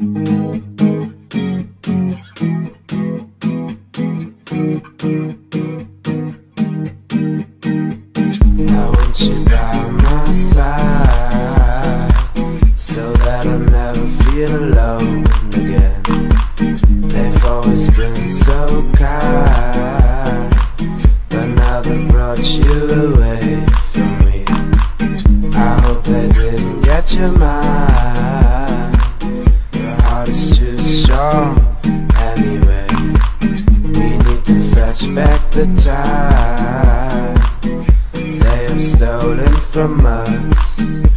I want you by my side, so that I'll never feel alone again. They've always been so kind, but now they brought you away from me. I hope they didn't get your mind. Your heart is too strong anyway. We need to fetch back the time they have stolen from us.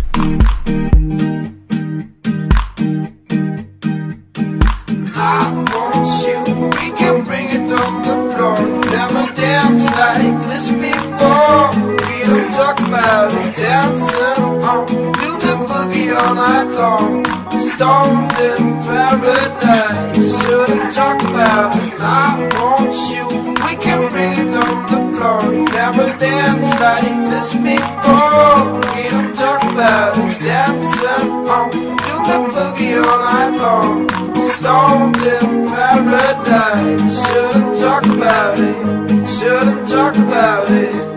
I want you, we can bring it on the floor. Never danced like this before. We don't talk about it, dancing on, do the boogie all night long. Stoned in paradise, shouldn't talk about it. I want you, we can bring it on the floor. Never danced like this before. We don't talk about it, dancing on, do the boogie all night long. Stoned in paradise, shouldn't talk about it, shouldn't talk about it.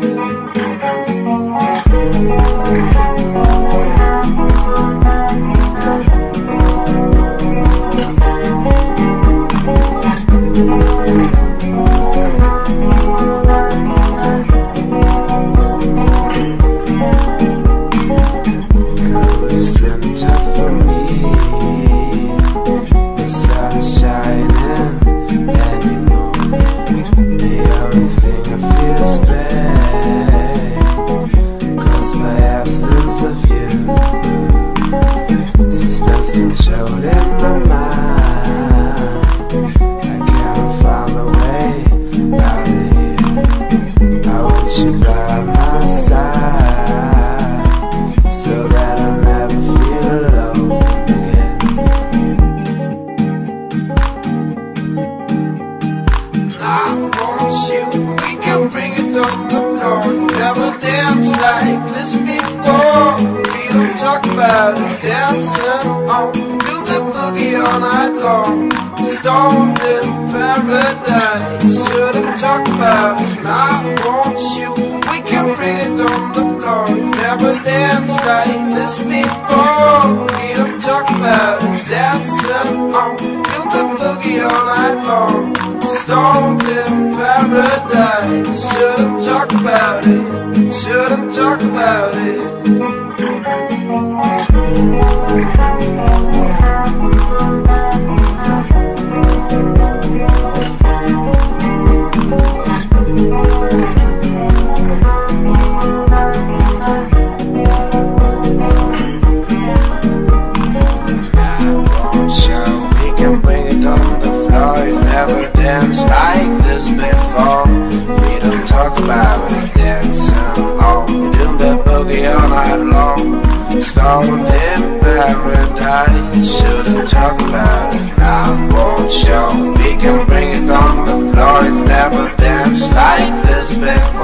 It's been tough for me. The sun is shining anymore. The only thing I feel is pain, caused by absence of you. Suspense controlling my mind. I cannot find a way out of here. I want you by my side, so that I'll never feel alone again. I want you, we can bring it on the floor. Never danced like this before. We don't talk about it, dancing on, do the boogie all night long. Stoned in paradise, shouldn't talk about it. I want you, we can bring it on the floor. Never danced like this before. We don't talk about it, dancing on, do the boogie all night long. Stoned in paradise, shouldn't talk about it, shouldn't talk about it. Never danced like this before. We don't talk about it, dancing on, we do the boogie all night long. Stoned in paradise, shouldn't talk about it. I won't show, we can bring it on the floor. We've never danced like this before.